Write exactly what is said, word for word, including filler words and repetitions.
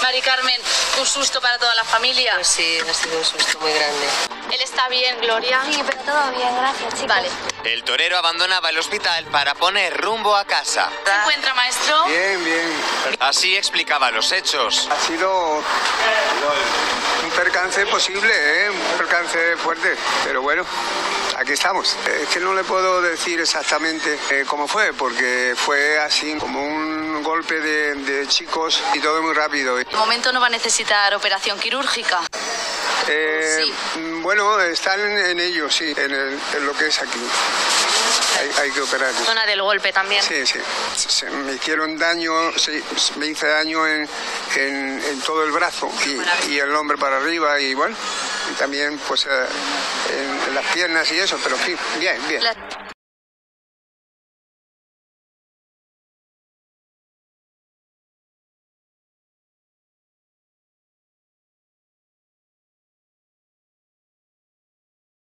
Mari Carmen, un susto para toda la familia. Pues sí, ha sido un susto muy grande. ¿Él está bien, Gloria? Sí, pero todo bien, gracias, chicos. Vale. El torero abandonaba el hospital para poner rumbo a casa. ¿Se encuentra, maestro? Bien, bien. Así explicaba los hechos. Ha sido un percance posible, ¿eh? Un percance fuerte, pero bueno, aquí estamos. Es que no le puedo decir exactamente eh, cómo fue, porque fue así como un golpe de, de chicos y todo muy rápido. De momento no va a necesitar operación quirúrgica. Eh, Sí. Bueno, están en ello, sí, en, el- en lo que es aquí. Hay, hay que operar. Zona del golpe también. Sí, sí. Se- me hicieron daño, sí, me hice daño en, en, en todo el brazo y, y el hombro para arriba y bueno, y también pues eh, en, en las piernas y eso, pero en fin, bien, bien. La-